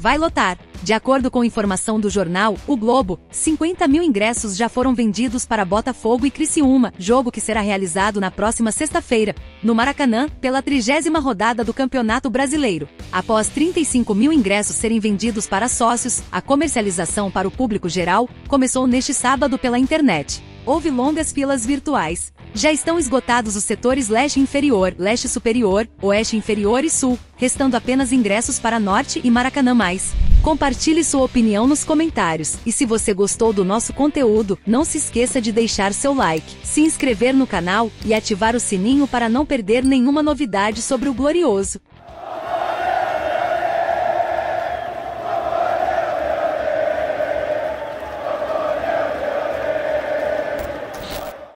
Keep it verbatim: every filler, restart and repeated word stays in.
vai lotar. De acordo com informação do jornal O Globo, cinquenta mil ingressos já foram vendidos para Botafogo e Criciúma, jogo que será realizado na próxima sexta-feira, no Maracanã, pela trigésima rodada do Campeonato Brasileiro. Após trinta e cinco mil ingressos serem vendidos para sócios, a comercialização para o público geral começou neste sábado pela internet. Houve longas filas virtuais. Já estão esgotados os setores leste inferior, leste superior, oeste inferior e sul, restando apenas ingressos para norte e Maracanã mais. Compartilhe sua opinião nos comentários, e se você gostou do nosso conteúdo, não se esqueça de deixar seu like, se inscrever no canal e ativar o sininho para não perder nenhuma novidade sobre o Glorioso.